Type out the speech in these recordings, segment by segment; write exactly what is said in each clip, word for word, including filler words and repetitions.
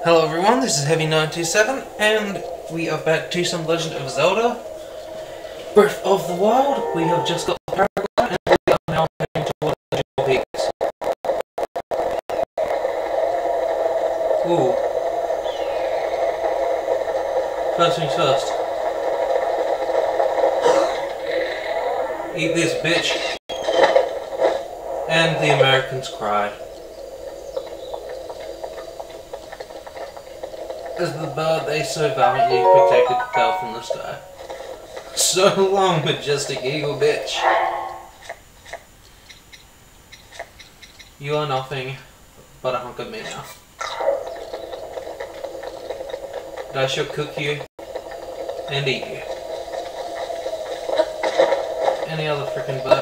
Hello everyone, this is Heavy nine two seven, and we are back to some Legend of Zelda Breath of the Wild. We have just got the paraglide, and we are now heading towards the peaks. Ooh. First things first. Eat this, bitch. And the Americans cried. As the bird they so valiantly protected fell from the sky. So long, majestic eagle bitch. You are nothing but a hunk of me now. And I shall cook you and eat you. Any other frickin' bird.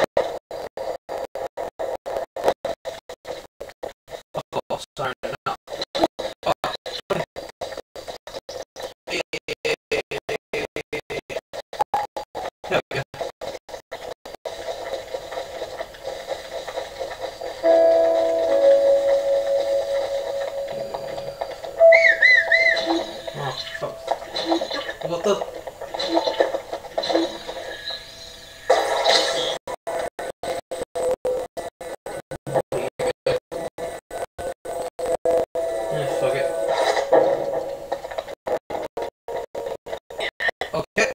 Of course, sorry, no. There we go. Oh, fuck. What the? Yeah, fuck it. Okay.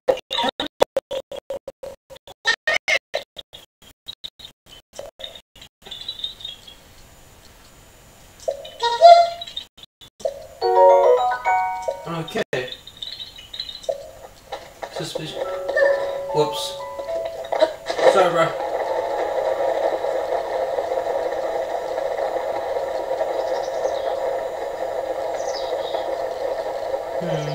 Okay. Suspicion. Whoops. Sorry, bro. Hmm.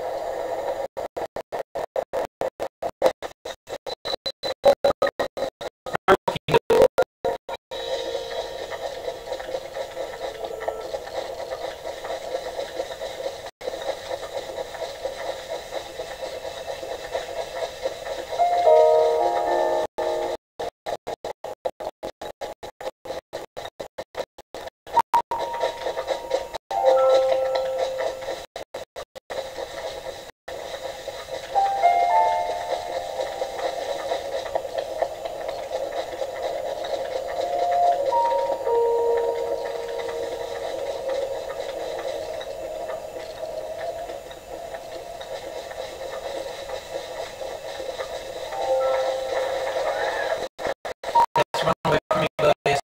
Run away from me, buddies.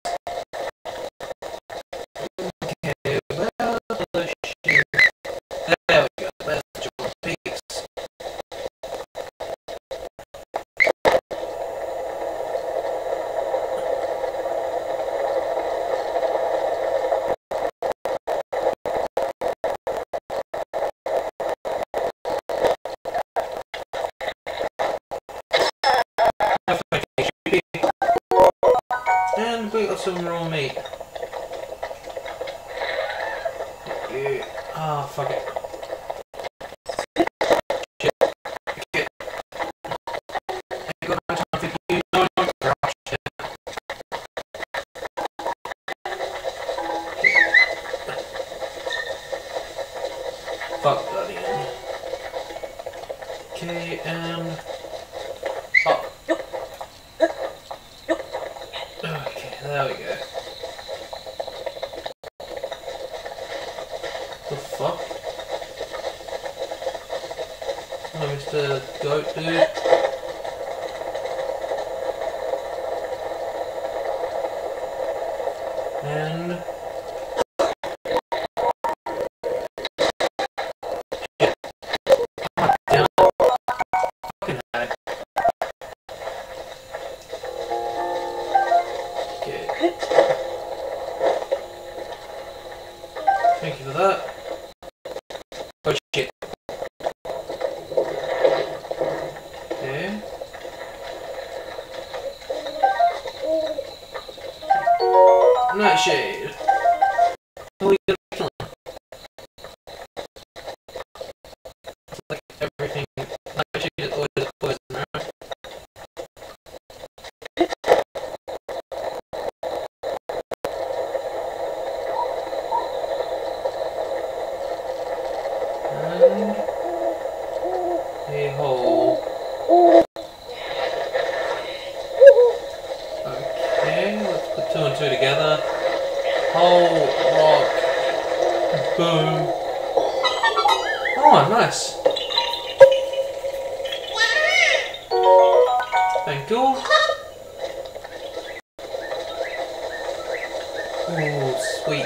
Okay, well, the shit. There we go, there's the Jordan Peaks. And we got some raw meat. Yeah. Ah, oh, fuck it. Shit. Shit. I ain't got no time for you. No, no, no. Shit. Fuck bloody hell. Okay, and... Oh. Okay, there we go. The fuck? Oh, Mister Goat Dude. And... Shit. God damn it. Fucking heck. Okay. Thank you for that. Oh shit. Okay. Nightshade. Oh, we got a kill him. It's like everything. Nightshade is always a poison, right? metal rock. Boom. Oh, nice. Thank you. Oh, sweet.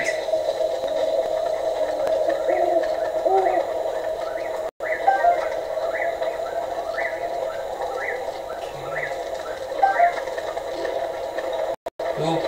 Oh.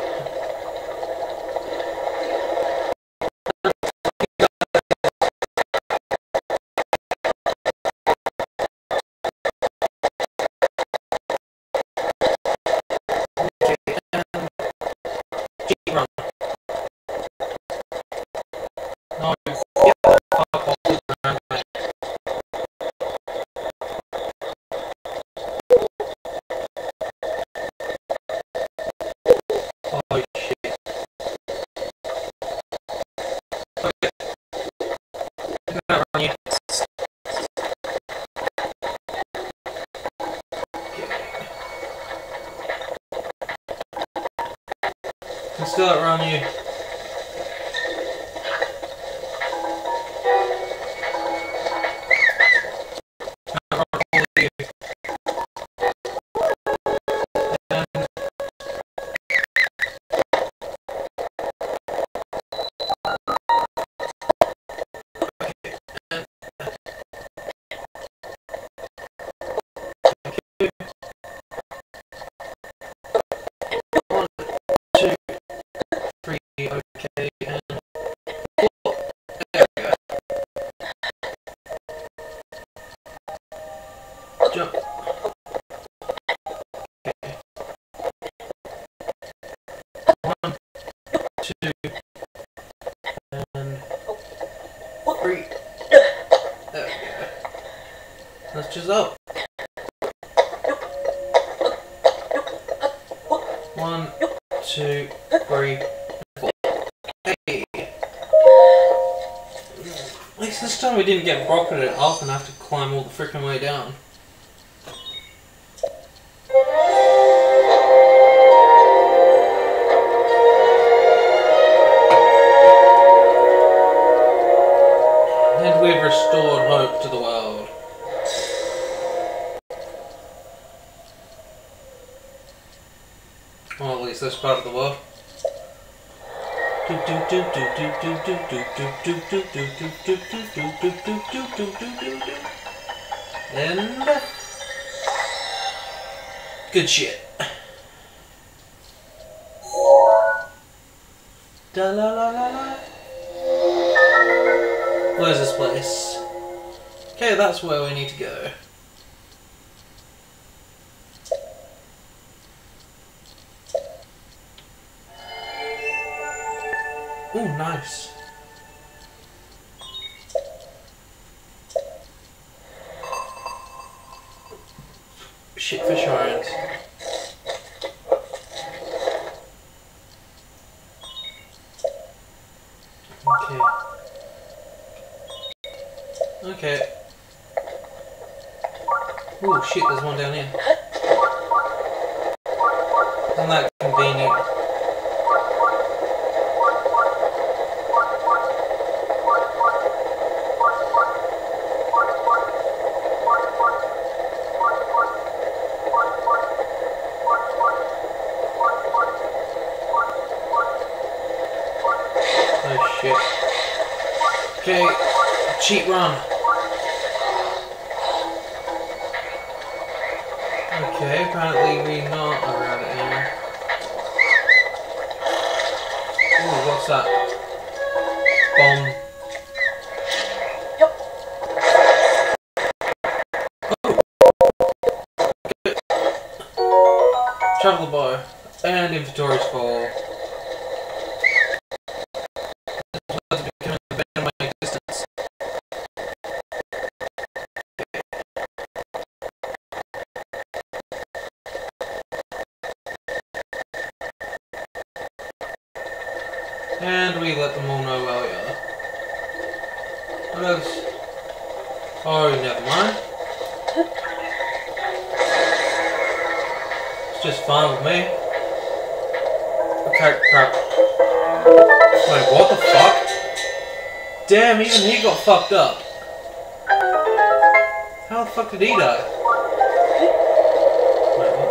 Let's go around you. Okay, and four. There we go. Jump. Okay. One, two, and three. There we go. Let's just up. One, two, three. At least this time we didn't get rocketed up and have to climb all the freaking way down. And we've restored hope to the world. Well, at least this part of the world. And good shit. Da la la la la. Where's this place? Okay, that's where we need to go. Oh, nice. Shit, fish irons. Okay. Okay. Oh shit, there's one down here. Isn't that convenient? Oh shit. Okay, cheat run. Okay, apparently we're not around it anymore. Ooh, what's that? Bomb. Oh. Travel bar and inventory's full. And we let them all know where we are. What else? Oh, never mind. It's just fine with me. Okay, crap. Wait, what the fuck? Damn, even he got fucked up. How the fuck did he die? Wait, what?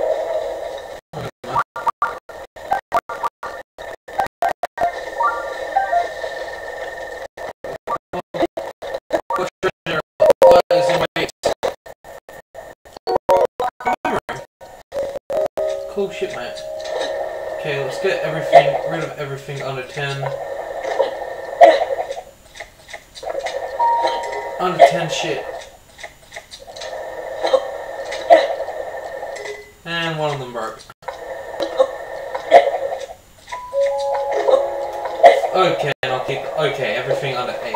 Cool shit, mate. Okay, let's get everything, rid of everything under ten. Under ten shit. And one of them broke. Okay, and I'll keep, okay, everything under eight.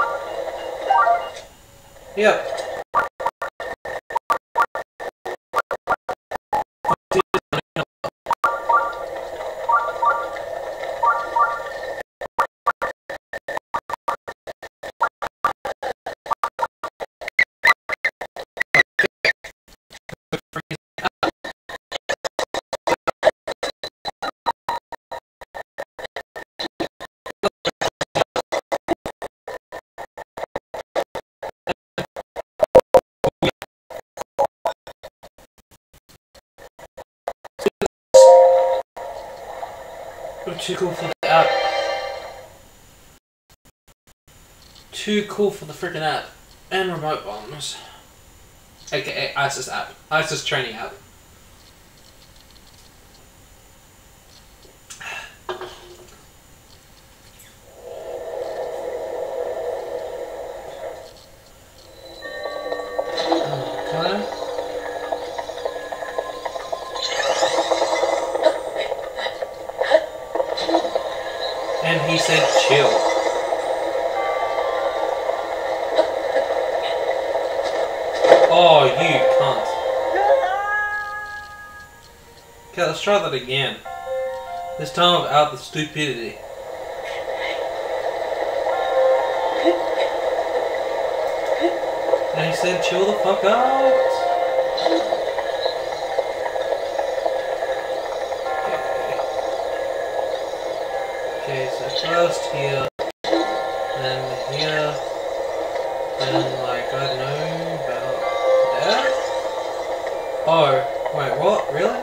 Yep. Too cool for the app. Too cool for the freaking app. And remote bombs. A K A ISIS app. ISIS training app. Okay. And he said chill. Oh, you cunt. Okay, let's try that again. This time without the stupidity. And he said chill the fuck out. Okay, so first here, then here, then like, I don't know, about there? Oh, wait, what? Really?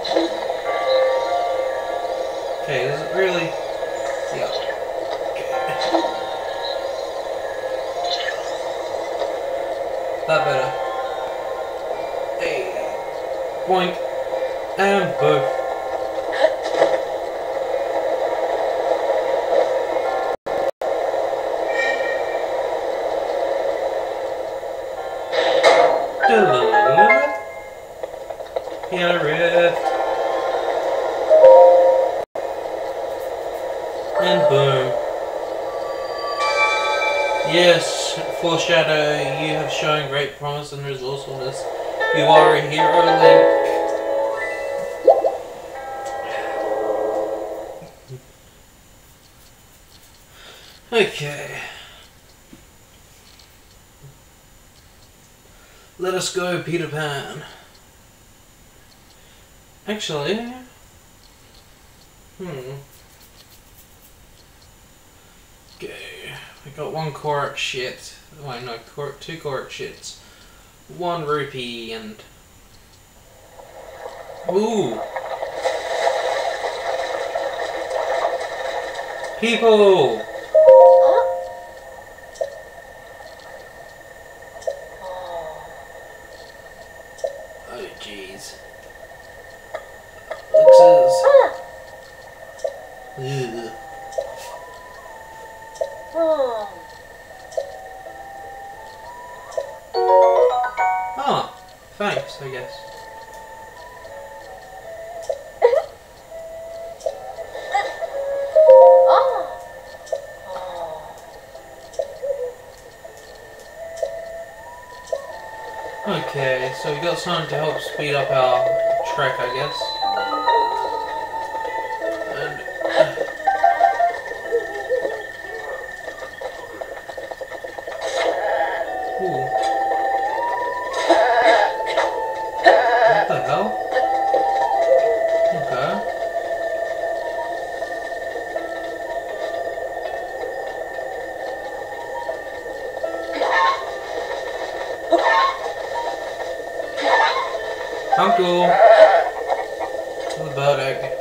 Okay, is it really? Yeah. Okay. That better. Hey. Boink. And both. Here rift. And boom. Yes, foreshadow, you have shown great promise and resourcefulness. You are a hero, Link. Okay. Let us go, Peter Pan. Actually, hmm. Okay, I got one cork shit. Wait, no, cork, two cork shits. One rupee and. Ooh! People! Oh, jeez. Elixirs. Ugh. Oh, thanks, I guess. Okay, so we got something to help speed up our trek, I guess. And ooh. What the hell? Okay. Uncle! To the bird egg.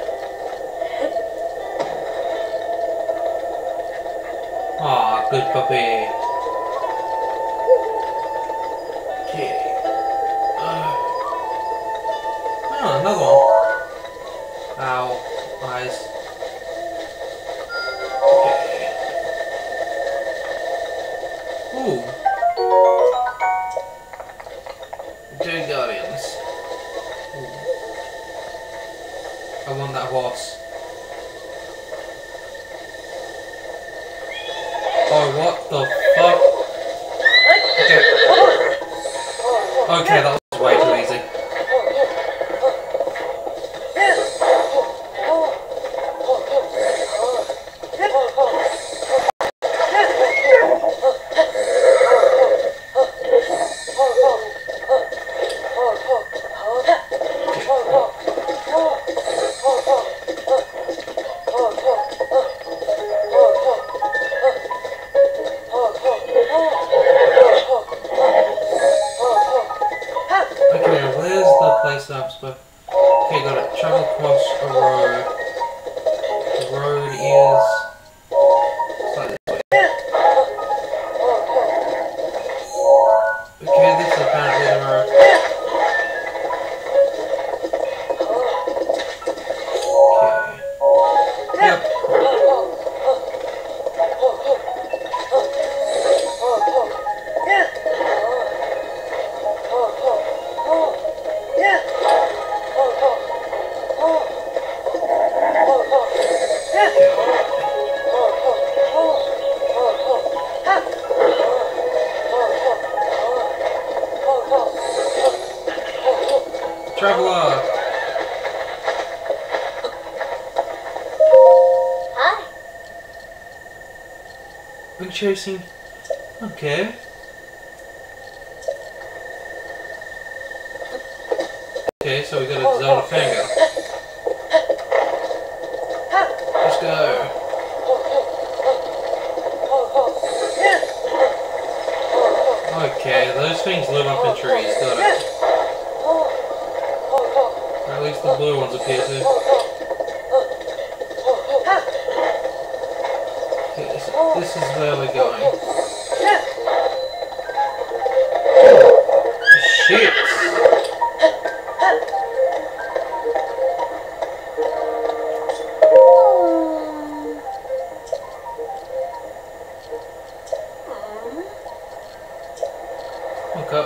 Aw, good puppy. Okay. Uh, oh, another one. Ow. Eyes. Okay. Ooh. Two guardians. Ooh. I want that horse. Oh, what the fuck? Okay. Okay, that was way too easy. Okay, got it. Travel across a road. The road is... It's like this way. Okay, this is apparently the road. Okay. Yep. Traveler! Hi. We're chasing... Okay. Okay, so we got a Zelda fangirl. Let's go. Okay, those things live up in trees, got it. Or at least the blue ones appear to. Okay, so this is where we're going. Shit! Okay.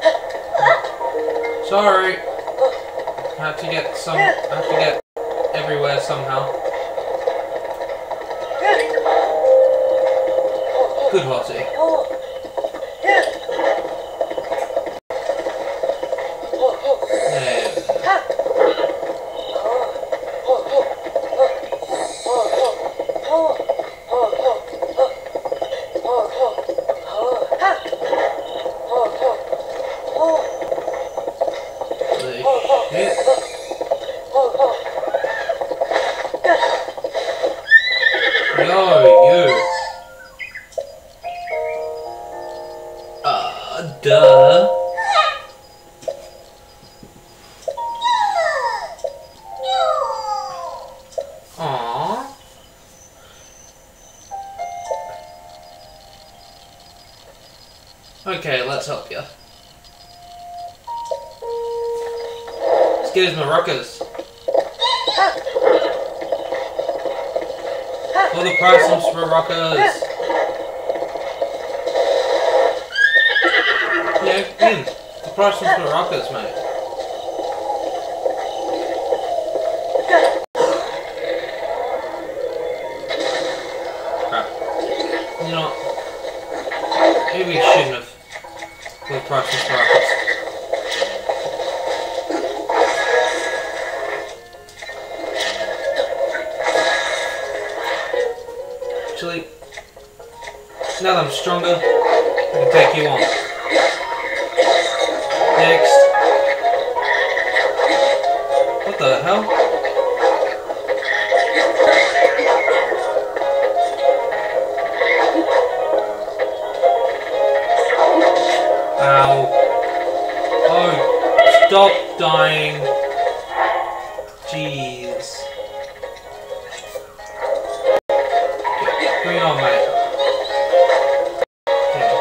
Sorry. I have to get some. I have to get everywhere somehow. Good horsey. Yo, you. Uh, duh. Aww. Okay, let's help you. Excuse me, rockers. For the priceless for rockers. Yeah, in. The priceless for rockers, mate. Crap. You know, maybe you shouldn't have. For the priceless for rockers. Actually, now that I'm stronger, I can take you on. Next. What the hell? Ow. Oh, stop dying. Jeez. Okay, bring on, mate. Okay.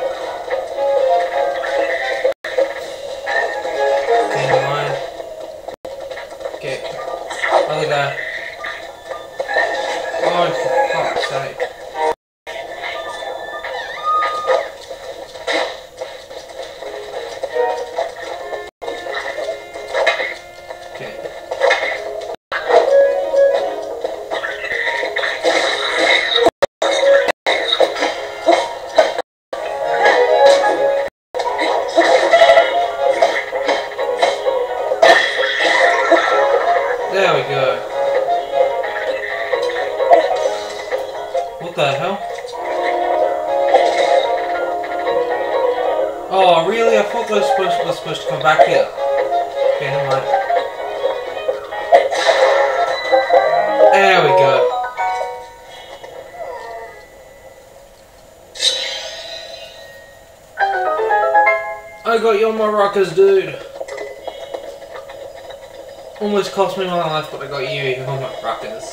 Okay, never mind. Okay. Other guy. Oh, for fuck's sake. There we go. What the hell? Oh, really? I thought they were supposed, were supposed to come back here. Okay, never mind. There we go. I got you on my rockers, dude. Almost cost me my life, but I got you on my rockers.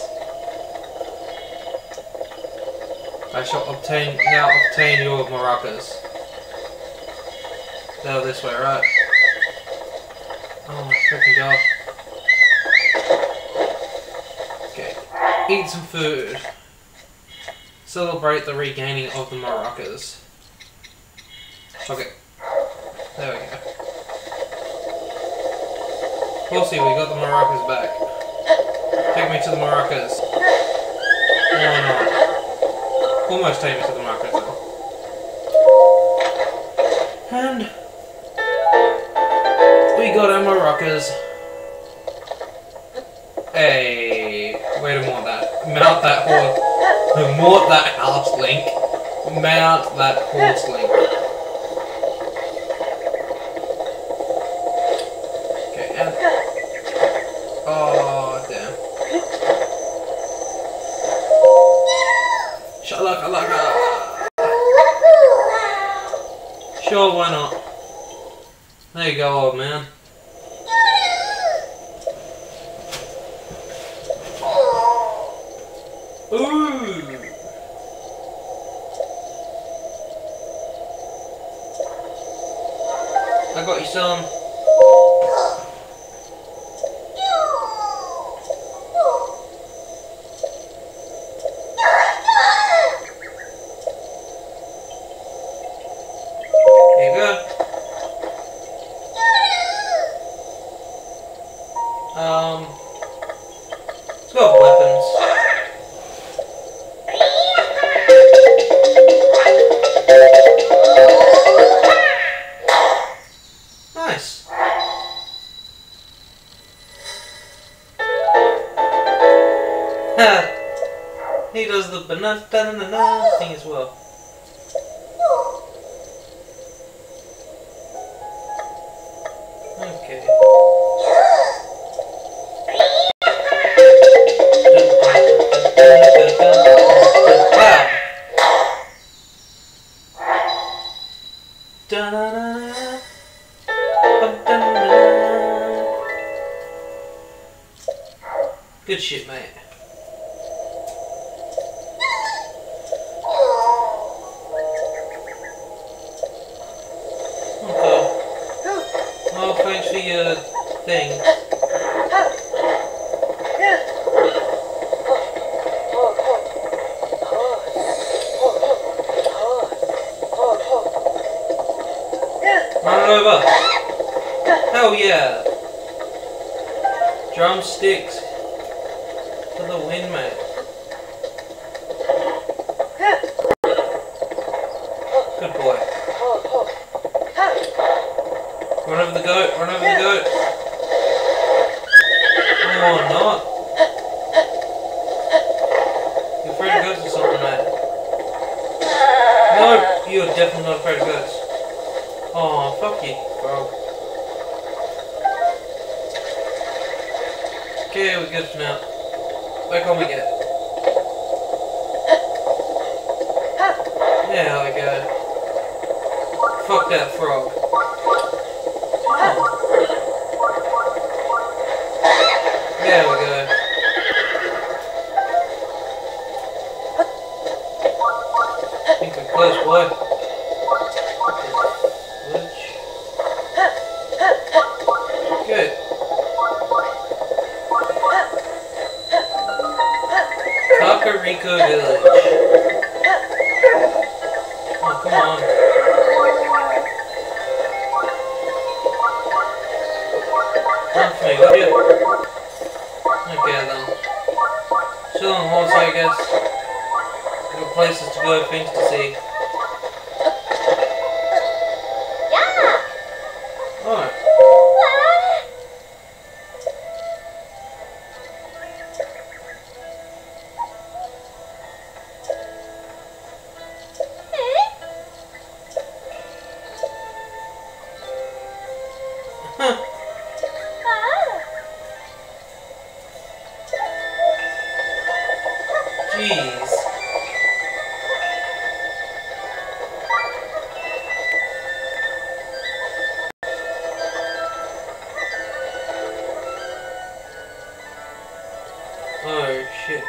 I shall obtain now obtain your maracas. Now this way, right? Oh my freaking god. Okay. Eat some food. Celebrate the regaining of the maracas. Okay. There we go. Horsey, we got the maracas back. Take me to the maracas. Or not. Almost take me to the maracas though. And we got our maracas. Hey, wait a minute, that mount that horse. Mount that horse link. Mount that horse link. Okay, and oh damn. Shalaka laka. Sure, why not? There you go, old man. Ooh. I got you some. There you go. Um, let's go with weapons. Nice. Ha! He does the banana thing as well. Okay. Wow. Good shit, mate. Okay. Oh, thanks for your thing. Run it over. Hell yeah. Drumsticks for the win, mate. Good boy. Run over the goat, run over the goat. Oh, not. You're afraid of goats or something, mate? No, you're definitely not afraid of goats. Oh, fuck you, bro. Okay, we're good for now. Back on we get. There we go. Fuck that frog. Oh. close, boy. Good. Kakariko Village. Oh, come on. Run for me, will you? Okay then. Chill on horse, I guess. We've got places to go, things to see. Alright. Jeez. Oh shit.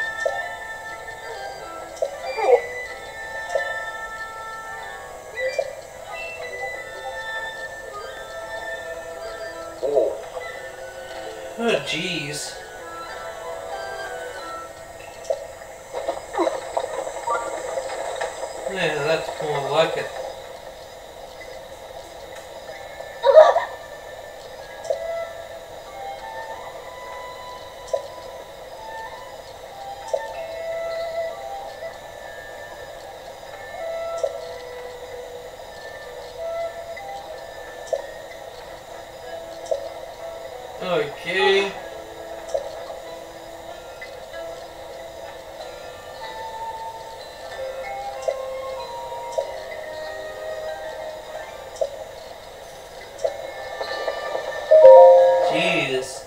Oh jeez. Yeah, that's more like it. Okay. Jeez.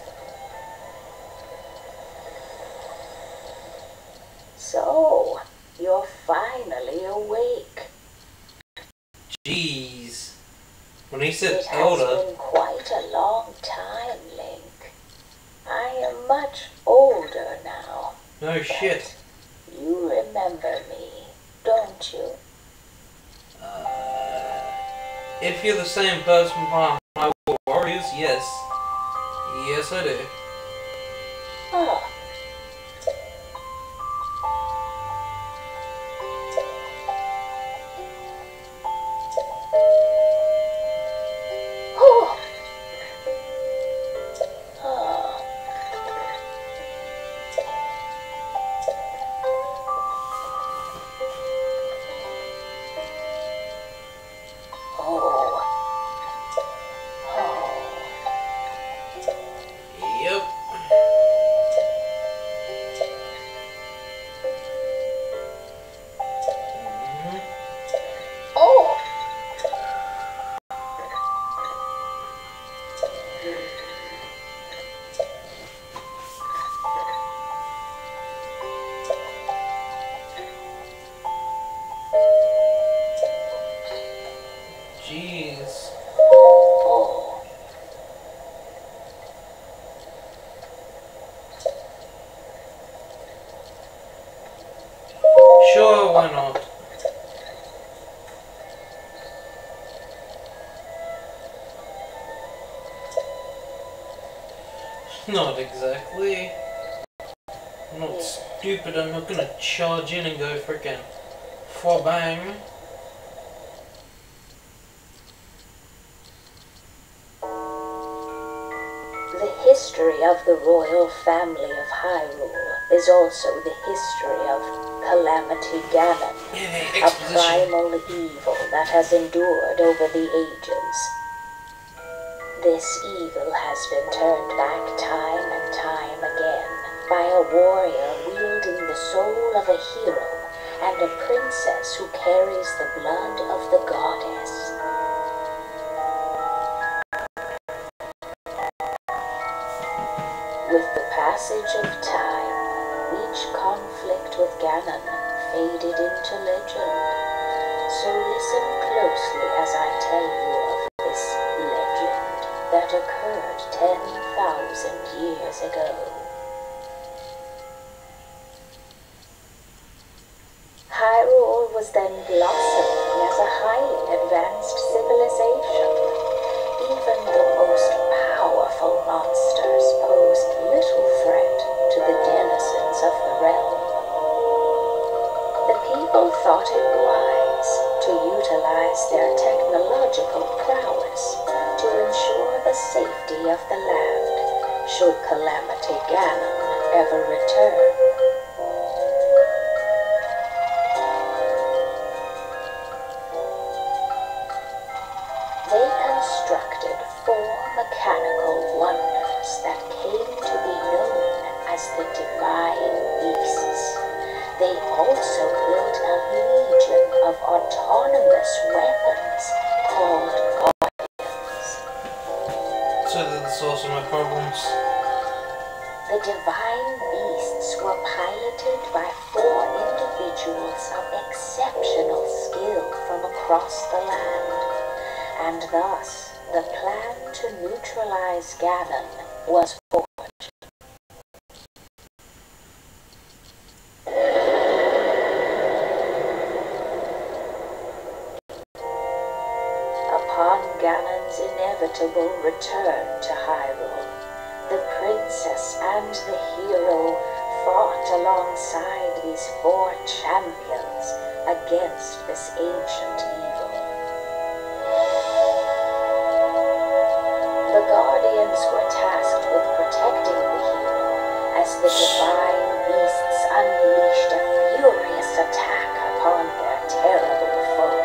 So, you're finally awake. Jeez. When he said It has older. been quite a long time, Link. I am much older now. No shit. You remember me, don't you? Uh, if you're the same person from my Warriors, yes. Yes, I do. Oh. Oh. Oh. Oh. Yep. Mhm. Oh. Jeez. Oh. Sure, why not? Not exactly. I'm not stupid, I'm not gonna charge in and go frickin' for bang. The history of the royal family of Hyrule is also the history of Calamity Ganon, Yeah, a exposition. primal evil that has endured over the ages. This evil has been turned back time and time again by a warrior wielding the soul of a hero and a princess who carries the blood of the goddess. With the passage of time, each conflict with Ganon faded into legend. So listen closely as I tell you of this legend that occurred ten thousand years ago. Hyrule was then blossoming as a highly advanced civilization. Even the most powerful monsters posed little threat to the denizens of the realm. The people thought it wise to utilize their technological prowess to ensure the safety of the land should Calamity Ganon ever return. They constructed four mechanical wonders that came to be known as the Divine Beasts. They also built a legion of autonomous weapons called Guardians. So they're the source of my problems. The Divine Beasts were piloted by four individuals of exceptional skill from across the land, and thus the plan to neutralize Ganon was forged. Upon Ganon's inevitable return to Hyrule, the princess and the hero fought alongside these four champions against this ancient evil. The Guardians were tasked with protecting the hero as the Divine Beasts unleashed a furious attack upon their terrible foe.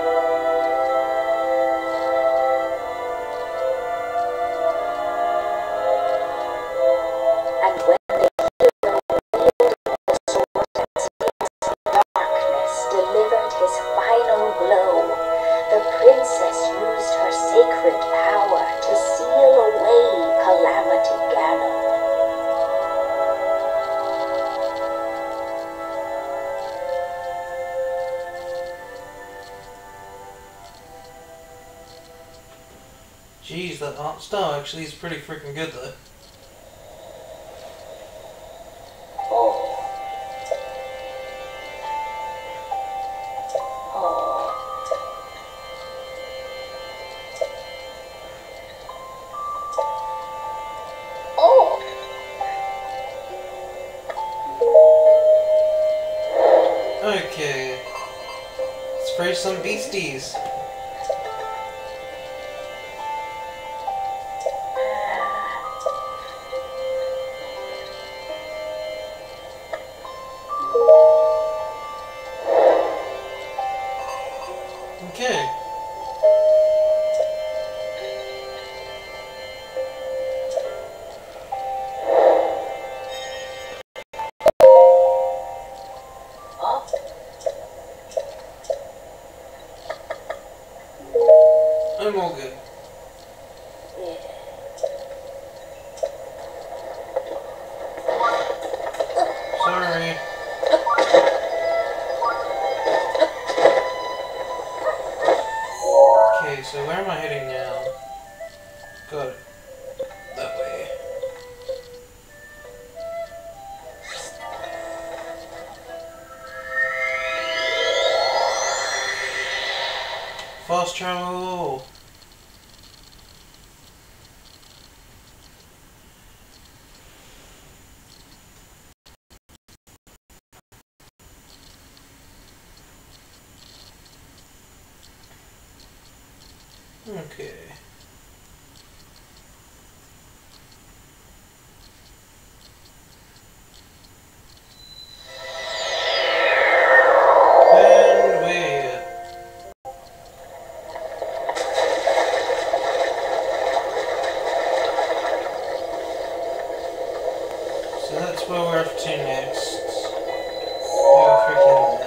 And when the hero wielded the sword as darkness delivered his final blow, the princess used her sacred power to seal away Calamity Ganon. Jeez, that art style actually is pretty freaking good though. Oh. Oh. Oh. Okay. Let's spray some beasties. Okay. Oh. I'm all good. Yeah. Sorry. Okay, so where am I heading now? Got it. That way. Fast travel! Okay. And we're... So that's where we're up to next. Oh, freaking...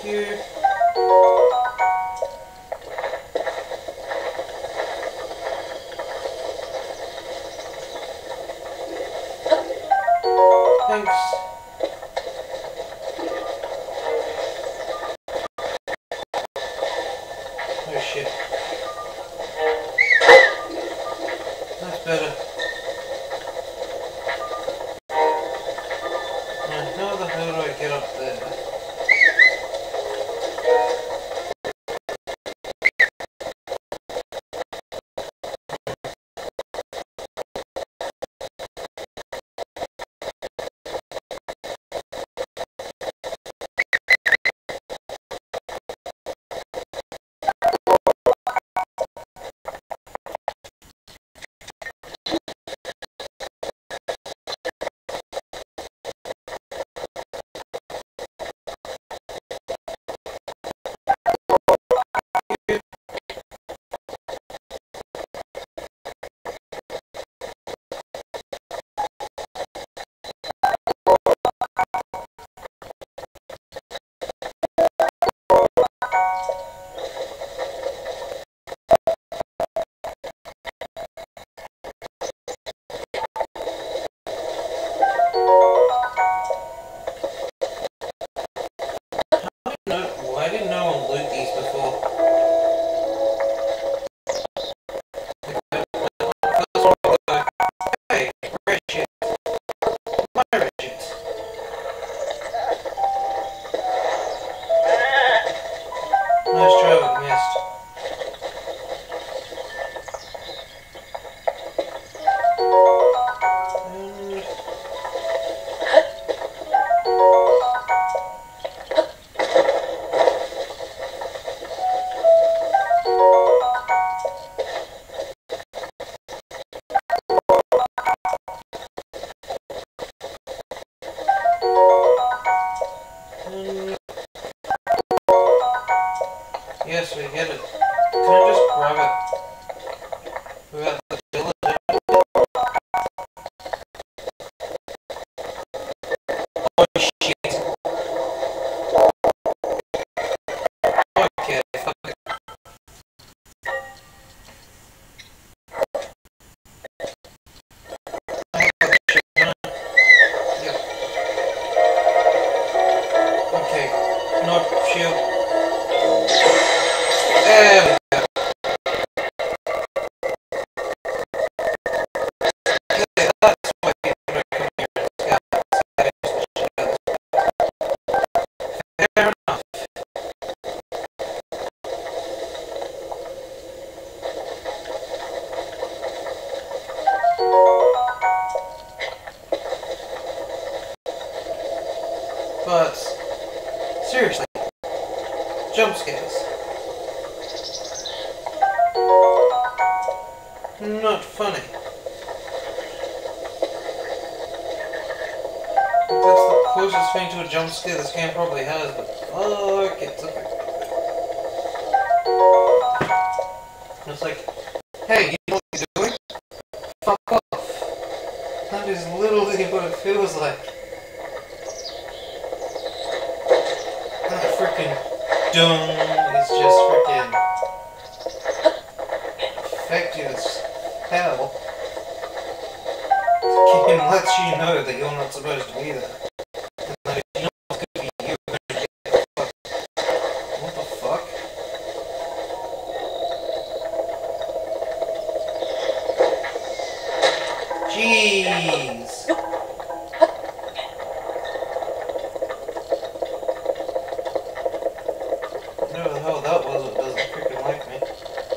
you. Thanks. Oh shit. That's better. Now, how the hell do I get up there? No, why didn't no one loot these before? Hey, red shit. My red shit. Nice try, but missed. And yes, we get it. Can I just grab it without the chilling? Oh shit. Okay, fuck it. Yep. Okay, not shield. There we go. Okay, that's why people don't come here and scout. Fair enough. But, seriously, jump scares. Not funny. That's the closest thing to a jump scare this game probably has, but fuck it. Okay. It's like, hey, you know what you're doing? Fuck off. That is literally what it feels like. That freaking dung is just freaking effective as hell. The game lets you know that you're not supposed to be there. And that if you know it's gonna be you, you're gonna get fucked. What the fuck? Jeez! Whatever the hell that was, it doesn't freaking like me.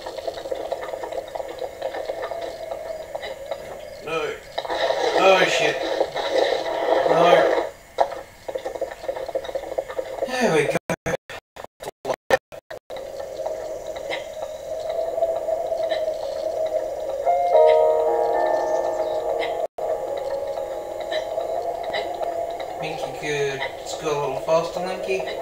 No. Oh shit. No. There we go. Think you could just go a little faster, Linky?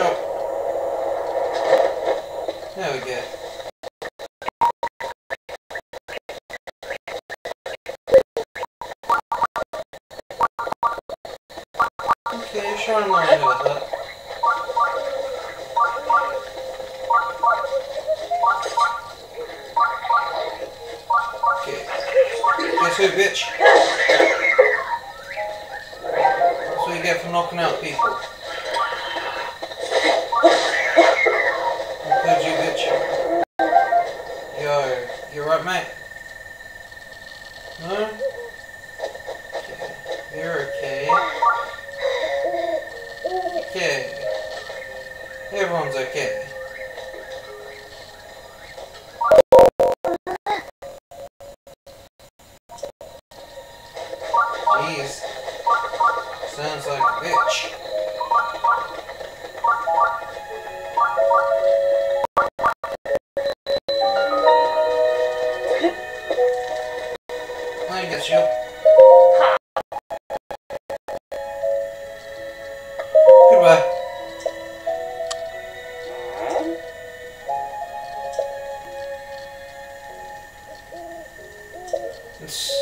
jump. There we go. Okay, sure, I'm not ahead of that. Okay. Guess who, bitch? That's what you get for knocking out people. Includes you, bitch. Yo, you right, mate? No? Okay. You're okay. Okay. Everyone's okay. Jeez. Sounds like a bitch. I guess you. Goodbye. It's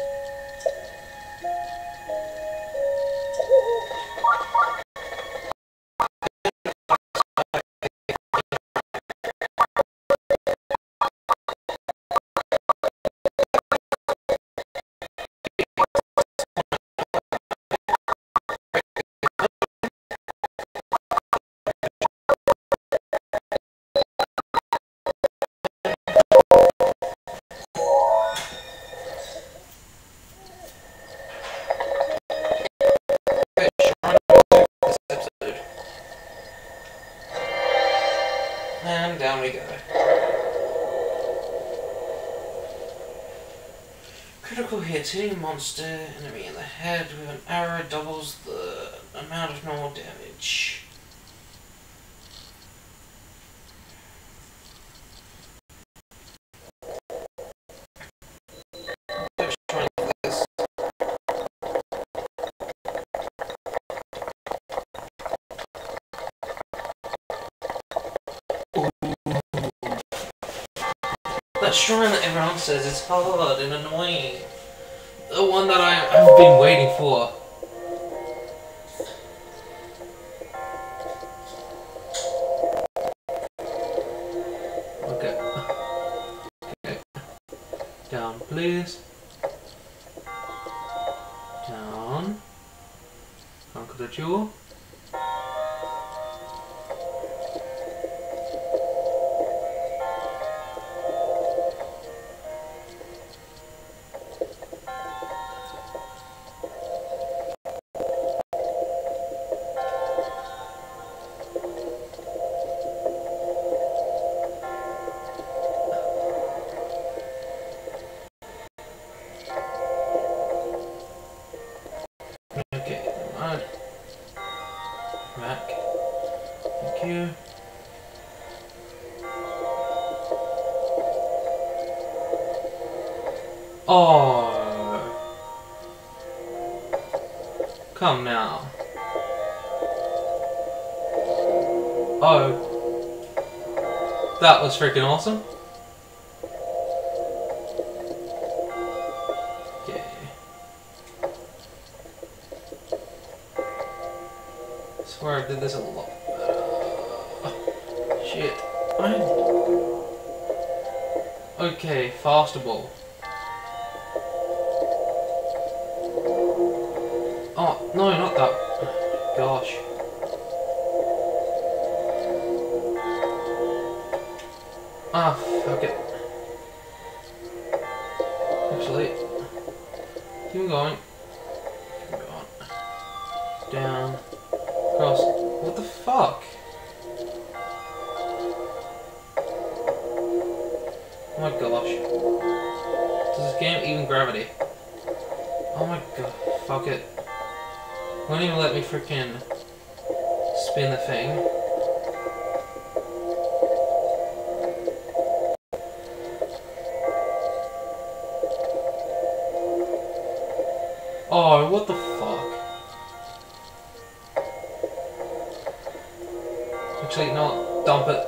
and down we go. Critical hits. Hitting a monster enemy in the head with an arrow doubles the amount of normal damage. Let's try this. That shrine that everyone says is hard and annoying. The one that I, I've been waiting for. Okay. Okay. Down, please. Down. Conquer the jewel. Okay, alright. Back. Thank you. Oh. Come now. Oh. That was freaking awesome. Okay. I swear I did this a lot better. Shit. Okay, faster ball. Oh, no, not that. Gosh. Ah, fuck it. Actually, keep going. Keep going. Down. Across. What the fuck? Oh my gosh. Does this game even gravity? Oh my god. Fuck it. Won't even let me freaking spin the thing. Oh, what the fuck? Actually, no, dump it.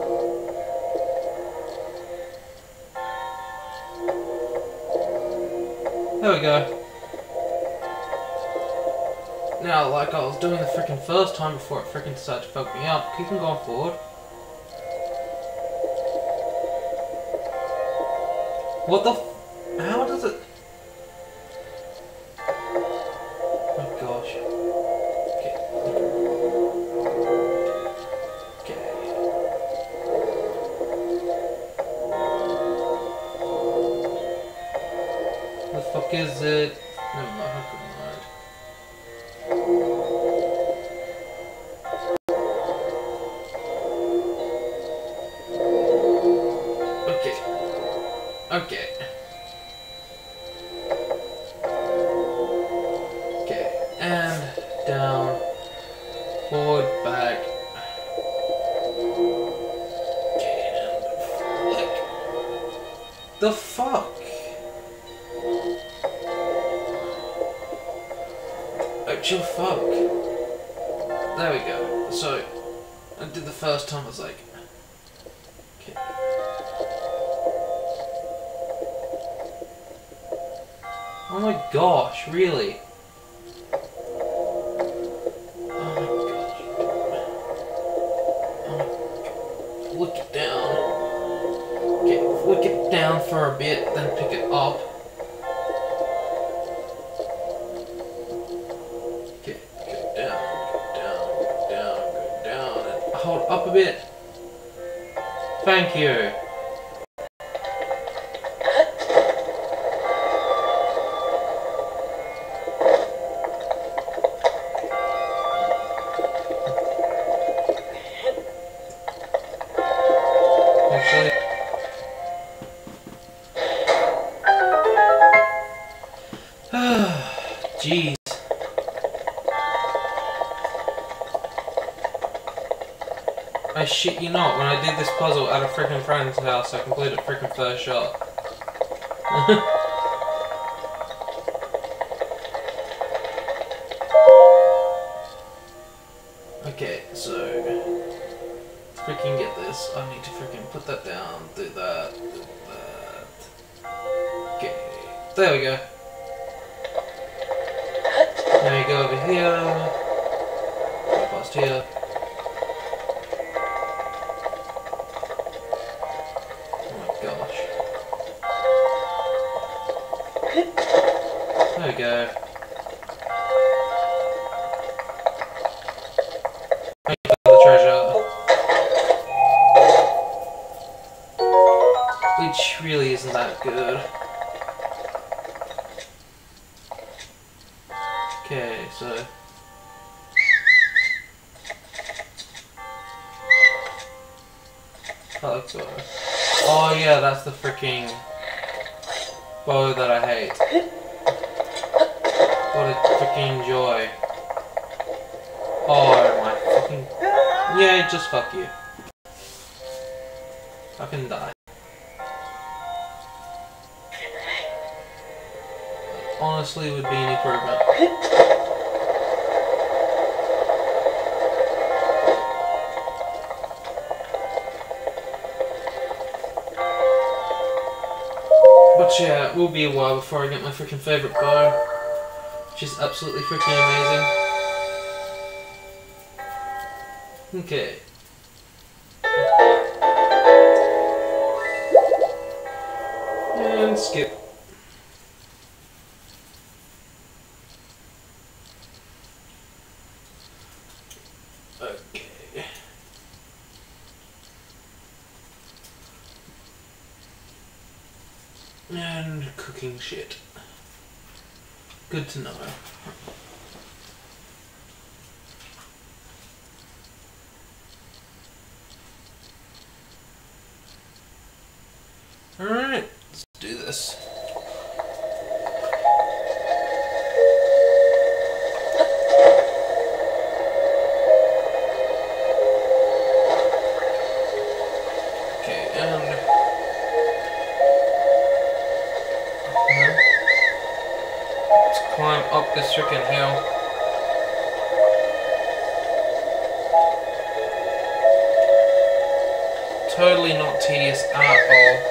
There we go. Now, like I was doing the freaking first time before it freaking decided to fuck me up, keep on going forward. What the f- how does it- oh gosh. Okay. Okay. The fuck is it? Never mind, I couldn't mind. Okay. Okay. Okay. And down. Forward, back. Okay, and flick. The fuck? Actual fuck. There we go. So, I did the first time, I was like... Okay. Oh my gosh, really? Oh my gosh. Oh my god. Flick it down. Okay, flick it down for a bit, then pick it up. Okay, go down, go down, go down, go down, and hold up a bit. Thank you. Actually, jeez. I shit you not, when I did this puzzle at a freaking friend's house, I completed freaking first shot. Okay, so to freaking get this, I need to freaking put that down, do that, do that. Okay, there we go. Now you go over here, go past here. Oh my gosh. There we go. Thank you for the treasure. Which really isn't that good. Okay, so... Let's go. Oh yeah, that's the freaking bow that I hate. What a freaking joy. Oh my fucking... Yeah, just fuck you. Fucking die. Honestly, would be an improvement. But yeah, it will be a while before I get my freaking favourite bow, which is absolutely freaking amazing. Okay. And skip. Okay. And cooking shit. Good to know. Alright, let's do this. Okay, and... let's climb up this freaking hill. totally not tedious at all.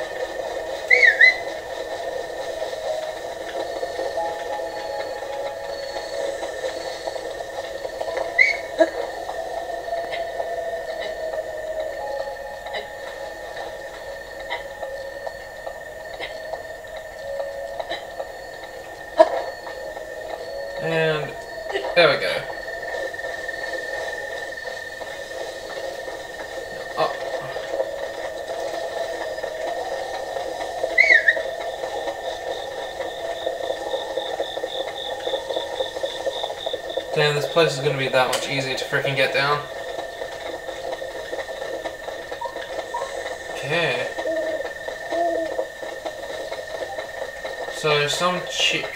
And there we go. Oh. Damn, this place is going to be that much easier to freaking get down. Okay. So some chick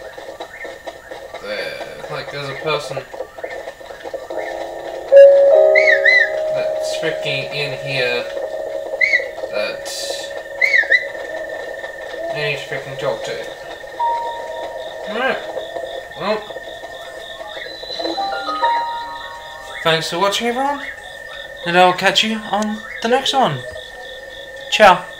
there, like there's a person that's freaking in here that I need to freaking talk to. Alright, well, thanks for watching everyone, and I'll catch you on the next one. Ciao.